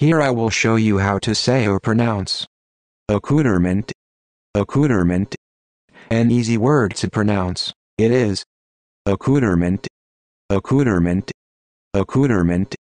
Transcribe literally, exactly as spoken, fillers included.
Here I will show you how to say or pronounce accoutrement, accoutrement. An easy word to pronounce. It is accoutrement, accoutrement, accoutrement.